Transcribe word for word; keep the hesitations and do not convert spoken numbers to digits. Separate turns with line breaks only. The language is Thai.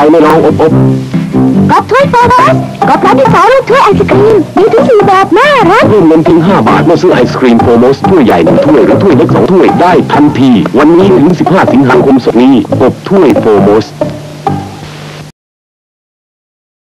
ไม่ลองอบอบ
กบถ้วยโฟร์สกบร้านที่สองลูกถ้วยไอศกรีมมีถึงสี่แบบน่ารัก
เพิ่มเงินเพียงห้าบาทเมื่อซื้อไอศกรีมโฟร์มอสถ้วยใหญ่หนึ่งถ้วยหรือถ้วยเล็กสองถ้วยได้ทันทีวันนี้ถึงสิบห้าสิงหาคมนี้กบถ้วยโฟร์มอส